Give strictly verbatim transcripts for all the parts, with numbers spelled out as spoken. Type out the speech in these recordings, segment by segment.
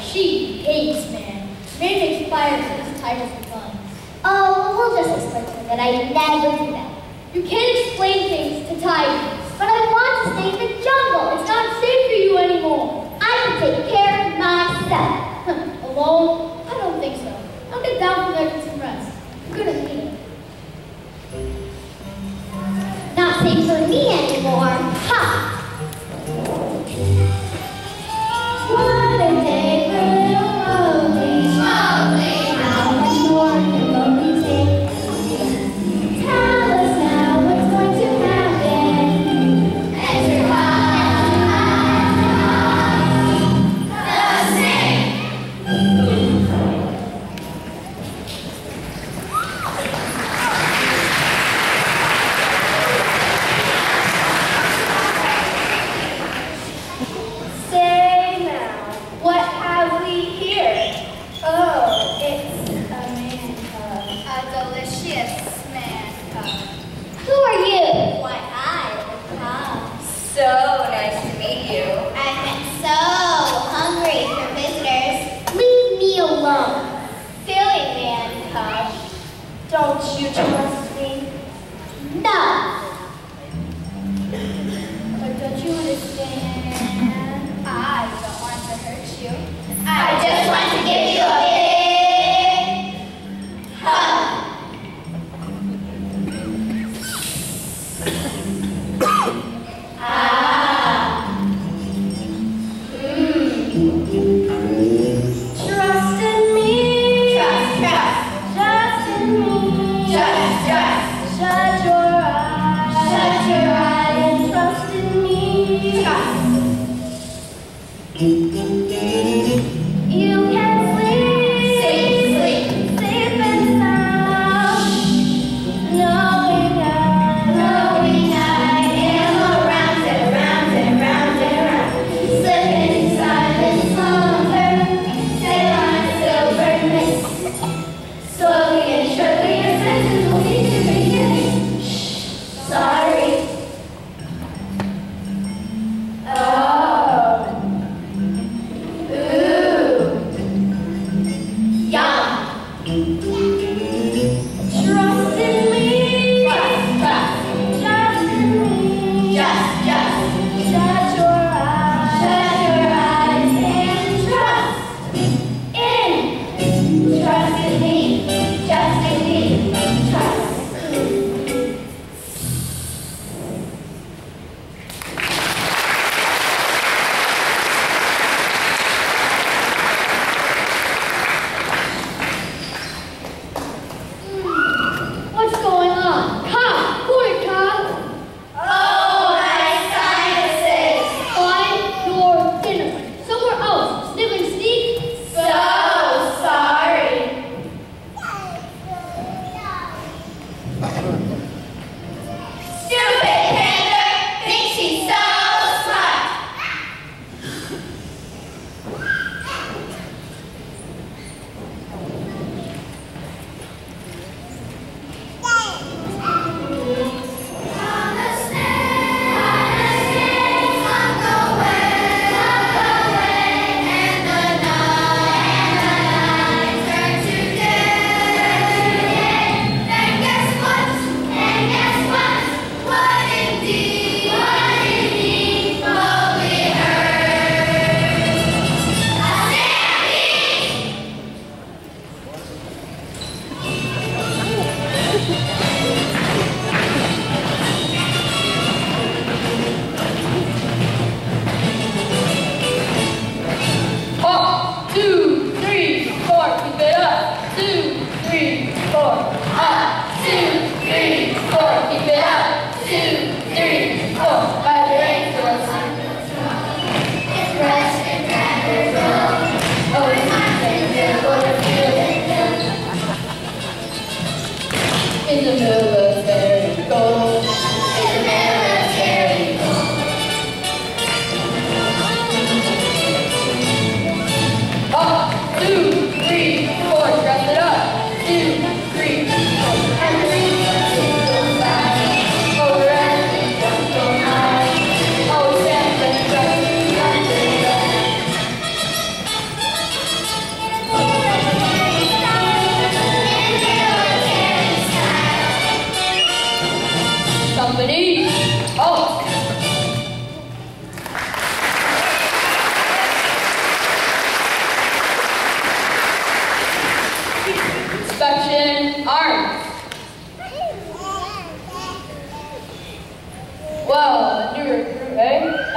She hates man. Man expires his titles and funds. Oh, we'll just explain to her that I never do that. You can't explain things to tigers. But I want to stay in the jungle. It's not safe for you anymore. I can take care of myself. Alone? I don't think so. I'll get down from there and get some rest. You're gonna need it. Not safe for me anymore. Ha! What a day for little Rosie. Rosie. How much more can Rosie take? Tell us now what's going to happen. Enter the snake. Say now, what have we here? Oh, it's a man cub. A delicious man cub. Who are you? Why, I am the cub. So nice to meet you. I've been so hungry for visitors. Leave me alone. Silly man cub. Don't you trust me? No. But don't you understand? I don't want to hurt you. I just want to give you a big hug. Ah. Mm. Trust in me. Trust, trust. Just in me. Just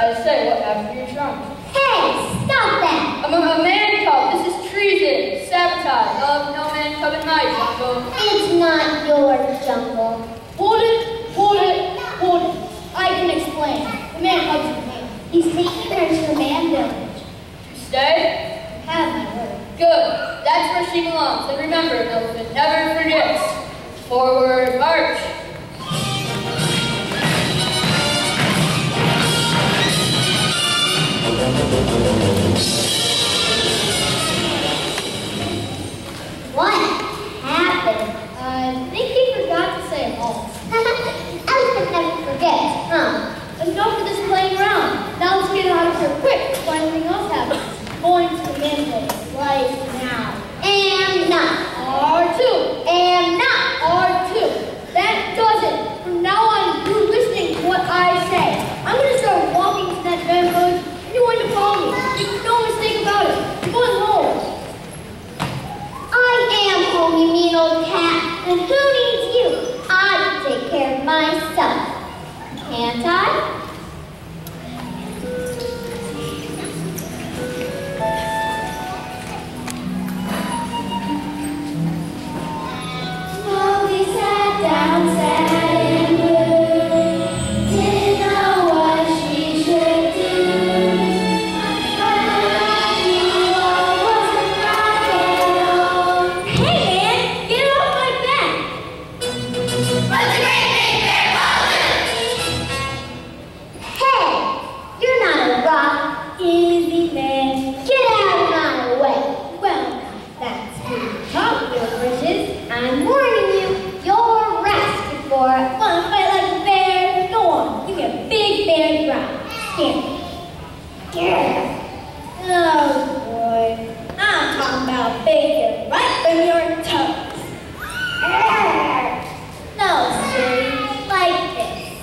I say, what happened to your trunk? Hey, stop that! I'm a, a man cub. This is treason, sabotage. Oh, no man cub in my jungle. It's not your jungle. Hold it, hold it, hold it. I can explain. The man hugs your hand. He's taking her to the man village. You stay? Have my word. Good. That's where she belongs. And remember, an elephant never forgets. Forward march. What happened? I think he forgot to say halt. Elephant never forgets, huh? Enough of this playing around. Now let's get out of here quick before anything else happens. Going to the man village right now. Am not. R two. Am not. R two. That does it. From now on, you're listening to what I say. I'm going to start walking to that man village, and you're going to follow me. Make no mistake about it. You're going home. I am home, you mean old cat. And who needs you? I can take care of myself. Can't I? Slowly sat down, sad and blue. Didn't know what she should do. But you all wasn't rock and roll. Hey man, get off my back! But the great big bear balloon! Hey, you're not a rock, easy man. Get out of my way. Well, that's who talk, Bill Bridges. I'm warning you, you're rested for it. Want to fight like a bear? Go on, give me a big bear ground. Stand. Yeah. Oh boy, I'm talking about bacon right from your toes. Arrgh. No, silly, like this.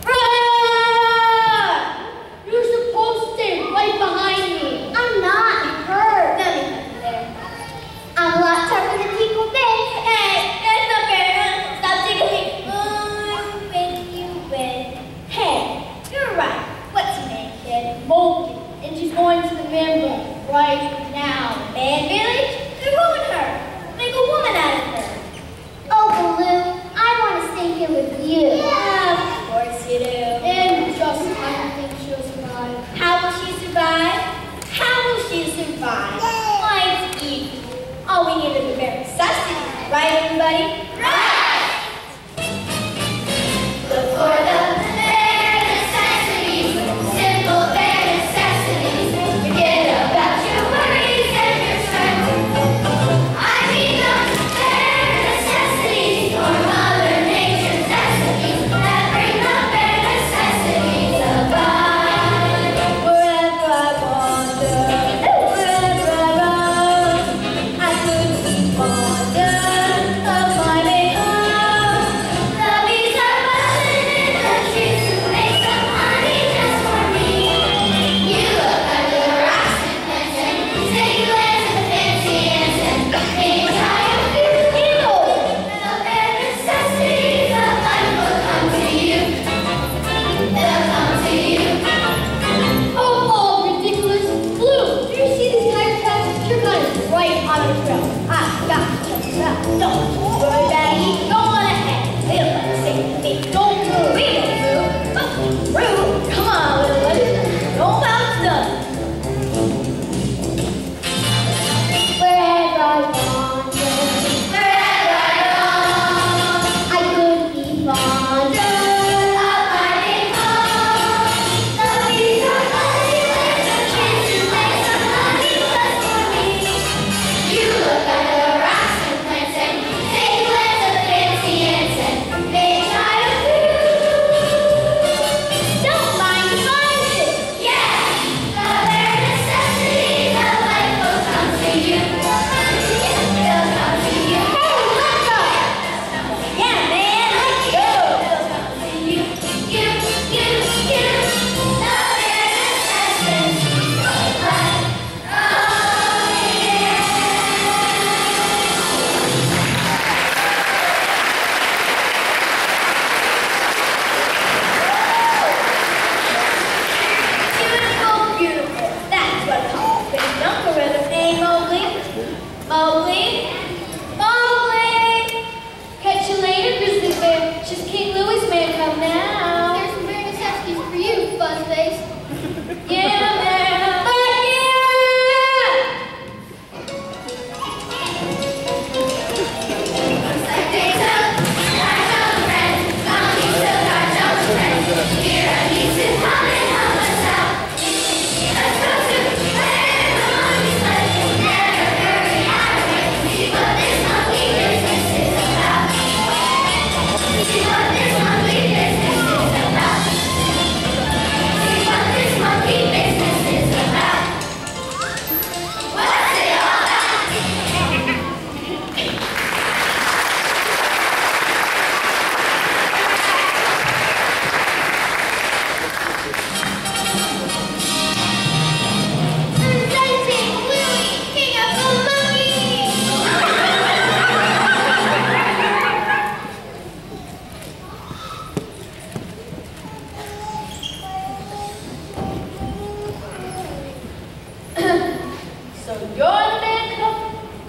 Roar! You're supposed to stay right behind me. I'm not hurt. Let me put you there. I'm a lot tougher than Tickle Big. Hey, that's not fair. Huh? Stop tickling. Oh, you win, you win. Hey, you're right. What's your name, kid? Moldy. And she's going to the man village right now. Man Village? They ruin her. Make a woman out of her. Oh, Baloo, I want to stay here with you. Of course you do. And just I don't think she'll survive. How will she survive? How will she survive? Why, it's easy. All we need is a bare necessity, right, everybody? Right! Look for the bare necessities, simple bare necessities. Forget about your worries and your strife. I mean those bare necessities, or Mother Nature's recipes that bring the bare necessities about. Wherever I wander, wherever I roam, I could be fonder of my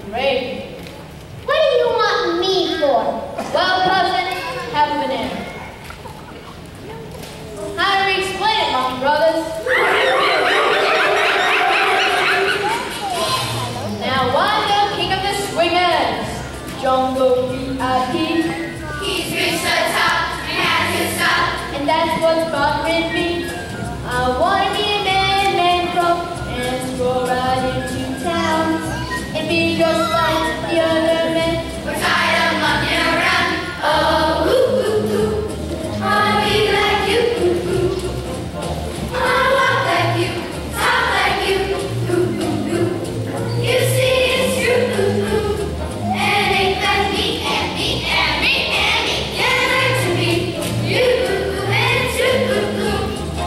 Great. What do you want me for? Well, cousin, have a banana. How do we explain it, monkey brothers? Now, I'm the king of the swingers. Jungle V I P. He's reached the top and has to stop. And that's what's bothering me. I want to be a man, man from and stroll right into town and be just like the other men. We're tired of mucking around. Oh, ooh, ooh, ooh. I wanna be like you. Ooh, ooh. I wanna walk like you, talk like you. Ooh, ooh, ooh. You see, it's true. Ooh, ooh. And ain't like me, and me, and me, and me. Can learn to be you, ooh, ooh, and true. Ooh, ooh.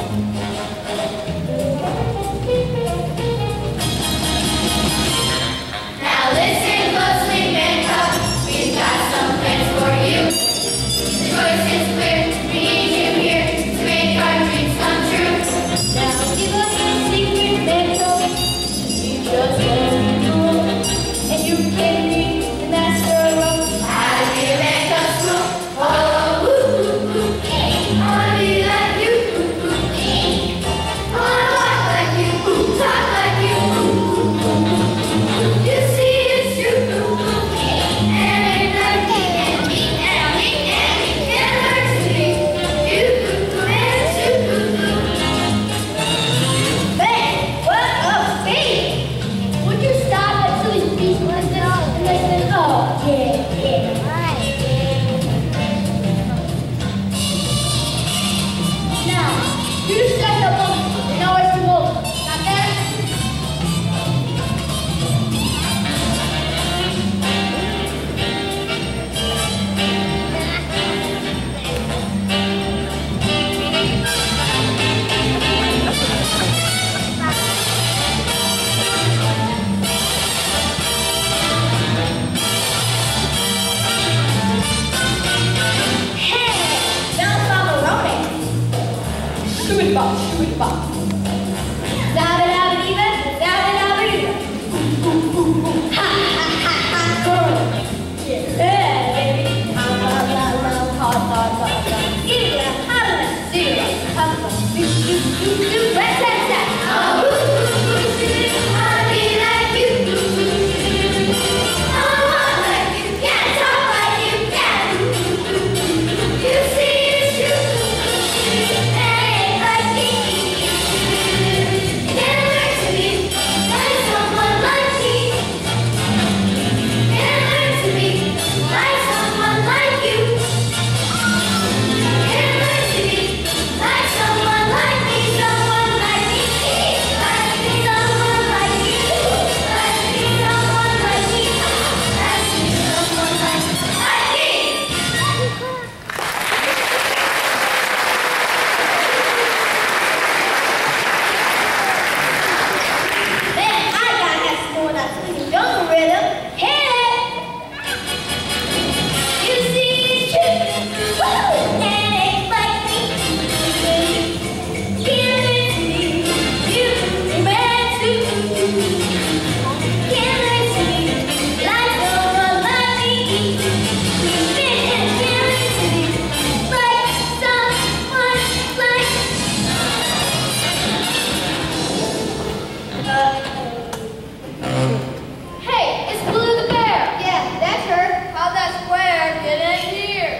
Now listen closely, man, cub. We've got some plans for you. The choice is clear. We need you here to make our dreams come true. Now give us a secret mental. You just let me know. And you can be the master of How to be a man cub school. Oh, ooh, ooh, ooh. I wanna be like you. Ooh, ooh. I wanna walk like you, talk like you. Ooh, ooh. You see, it's true. Ooh, ooh. And ain't like me, and me, and me, and me. Can learn to be you, ooh, ooh, and true. Ooh, ooh. Man, what a beat! Would you stop at silly speech like this and listen? Oh, yeah, yeah. Now, you just got the book and now it's the book. Not there? Hey, now I'm rolling. Shoot bop, shoot bop. Dabba dabba diva, dabba dabba diva. Ha ha ha ha, girl. Yeah, baby. Ha ha la la, ha ha la la. Give it a ha la, give it a ha la. Do do do do, rat tat tat. Oh, ooh, ooh, ooh. I wanna be like you. Ooh, ooh. I wanna walk like you, yeah, talk like you, yeah. Ooh, ooh, ooh. You see, it's true. And ain't like me. Can learn to be like someone like me. Can learn to be like someone like you. Can learn to be like someone like me, someone like me, like me, someone like you, like me, someone like me, like me, someone like like me. Man, I gotta have some more of that sweet jungle rhythm. Hit it! You see, it's true. Woo! And it's like me. Give it to me. You man too. Give it to me. Like someone like me. Give it and give it to me. Like someone like Hey, it's Blue the bear. Yeah, that's her. How'd that square get in here?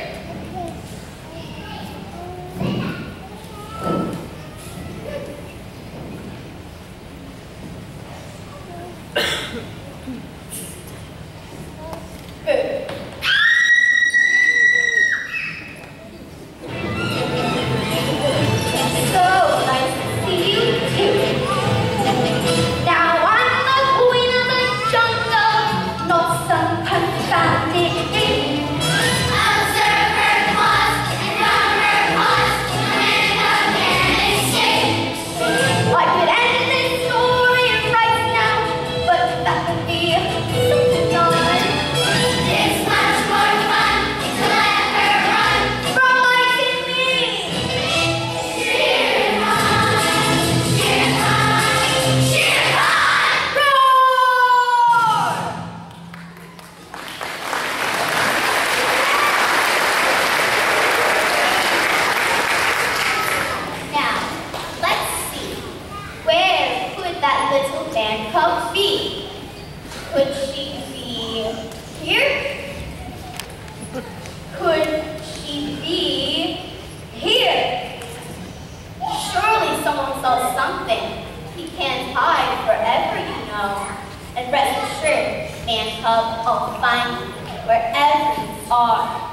So nice to see you too. Now I'm the queen of the jungle, not some pathetic. I'll serve her claws and rub her paws and up and escape. I could end this story right now, but that would be that little band cub be? Could she be here? Could she be here? Surely someone saw something. He can't hide forever, you know. And rest assured, man cub, I'll find you wherever you are.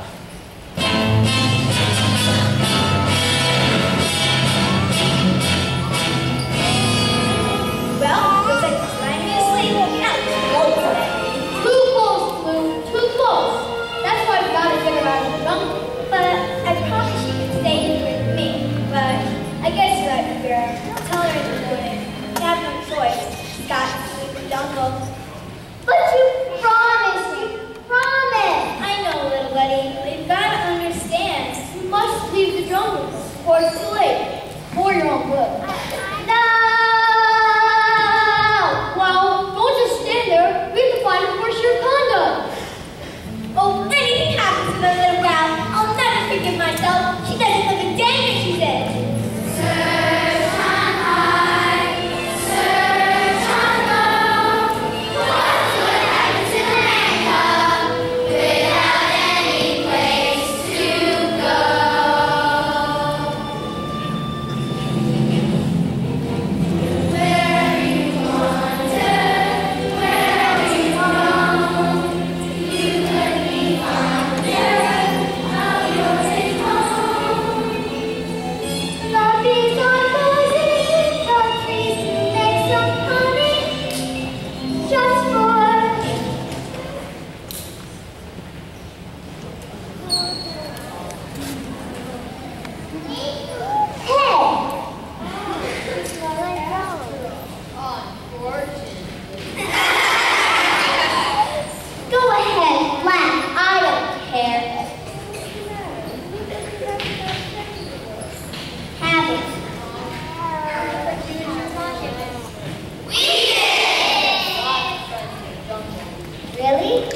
Well, looks like it's time to sleep. Not close today. Too close, Blue. Too close. That's why we gotta get her out of the jungle. But I promise she can stay here with me. But I guess you're right, Vera. I'll tell her in the morning. We have no choice. She's got to leave the jungle. But you promised, you promised. I know, little buddy. But you've got to understand. You must leave the jungle before it's too late. For your own good. No! Well, don't just stand there. We have to find her for sheer conduct. Oh, anything happens to the little gal, I'll never forgive myself. She doesn't live in danger, she said. Search on high, search on low. What would happen to the man cub without any place to go? Where you wander, where you roam, you could be fonder of your safe home. Love bees are buzzing in the trees to make some honey just for Go ahead, laugh. I don't care. Have it. We did! Really?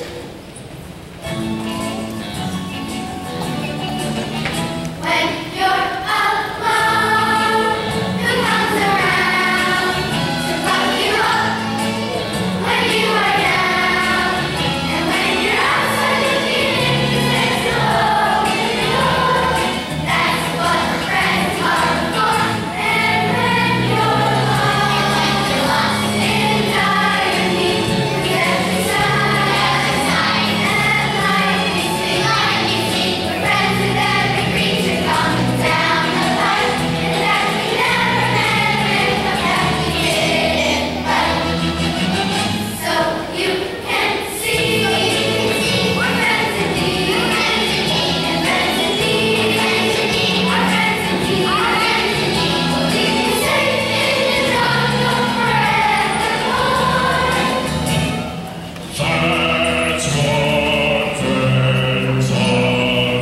When you're alone, who comes around to buck you up when you are down? And when you're outside the gate, there's no open door. That's what friends are for. And when you're alone, you're lost in dire need. Forget your side at night and life is sweet like you see. We're friends with every creature coming down the pipe, and that we never meant to come back to get right. So you can see we're friends indeed, and friends indeed, our friends indeed, our friends indeed. We'll keep you safe in the jungle forevermore. That's what friends are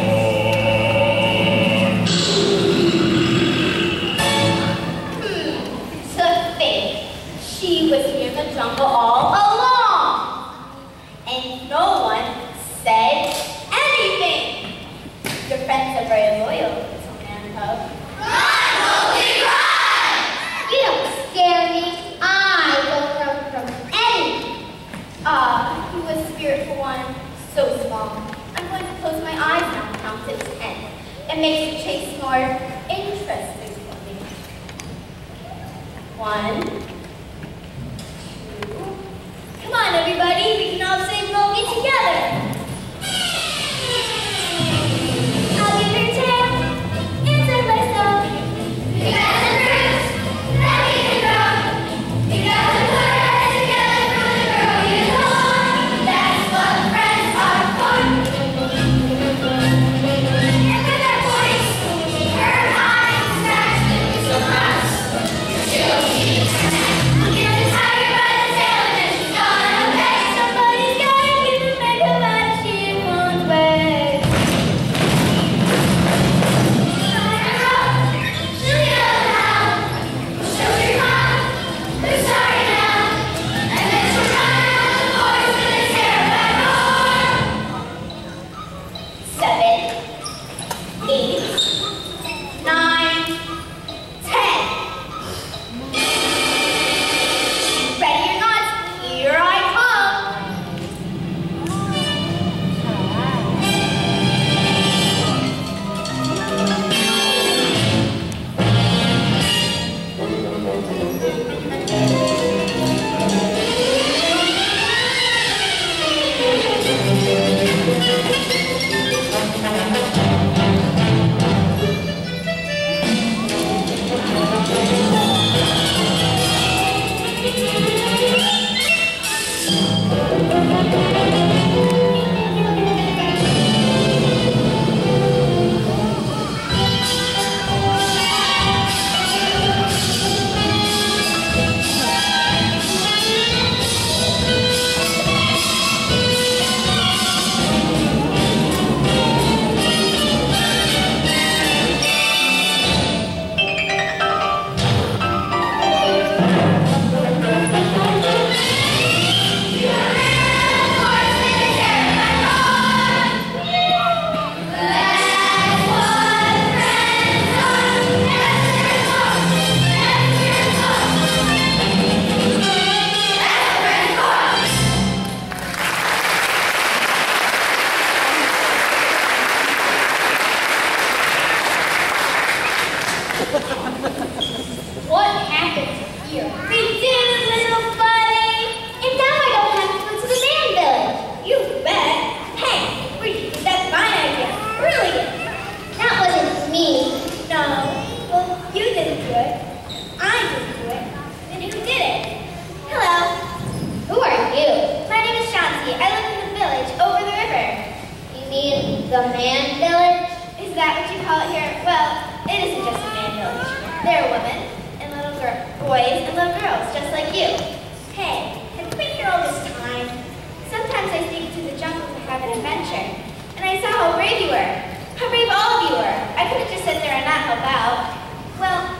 To think she was here in the jungle all along. And no one said anything. Your friends are very loyal, little man cub. Run, Holy, run! You don't scare me. I don't run from anything. Ah, he was spirit for one, so small. I'm going to close my eyes now and count to ten. It makes the chase more interesting for me. One, two. Come on, everybody. We can all sing Logie together. I'll give her ten. Answer myself. You got the roots that we can grow. You got to put our heads together for the girl you love. That's what friends are for. And with our voice, her eyes, that's the so much. She'll keep I'm gonna tie her by the tail and then she's gonna pay. Somebody's gotta give the man cub You ridiculous little bunny! And now I don't have to go to the man village. You bet! Hey, where'd you get that fine idea? Brilliant! That wasn't me. No, well, you didn't do it. I didn't do it. Then who did it? Hello, Who are you? my name is Shanti. I live in the village over the river. You mean the man village? Is that what you call it here? Well, it isn't just a man village. There are women and little girl, boys and little girls, just like you. Hey, have you been here all this time? Sometimes I sneak to the jungle to have an adventure, and I saw how brave you were. How brave all of you were. I could have just sat there and not help out. Well,